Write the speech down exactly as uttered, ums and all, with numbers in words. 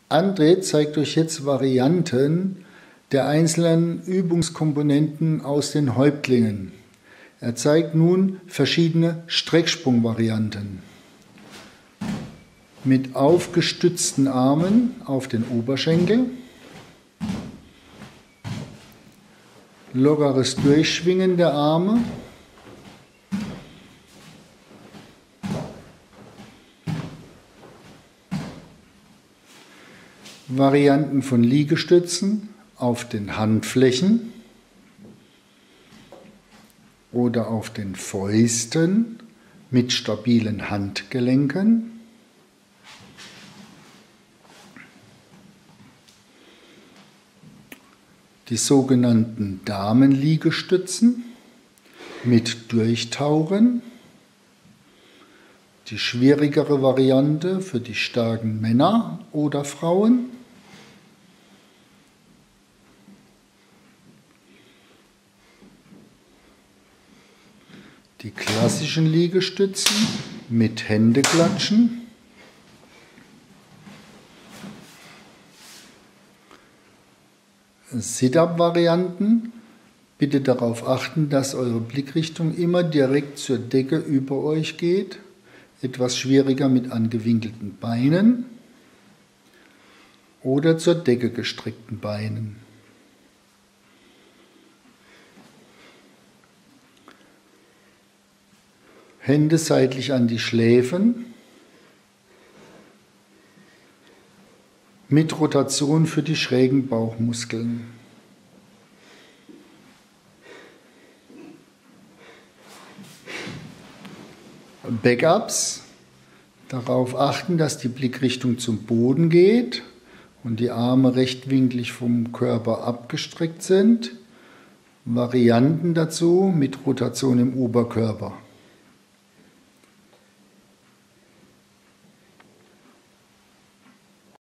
André zeigt euch jetzt Varianten der einzelnen Übungskomponenten aus den Häuptlingen. Er zeigt nun verschiedene Strecksprungvarianten. Mit aufgestützten Armen auf den Oberschenkel, lockeres Durchschwingen der Arme, Varianten von Liegestützen auf den Handflächen oder auf den Fäusten mit stabilen Handgelenken. Die sogenannten Damenliegestützen mit Durchtauchen. Die schwierigere Variante für die starken Männer oder Frauen. Die klassischen Liegestützen mit Händeklatschen. Sit-up-Varianten. Bitte darauf achten, dass eure Blickrichtung immer direkt zur Decke über euch geht. Etwas schwieriger mit angewinkelten Beinen oder zur Decke gestreckten Beinen. Hände seitlich an die Schläfen mit Rotation für die schrägen Bauchmuskeln. Backups. Darauf achten, dass die Blickrichtung zum Boden geht und die Arme rechtwinklig vom Körper abgestreckt sind. Varianten dazu mit Rotation im Oberkörper.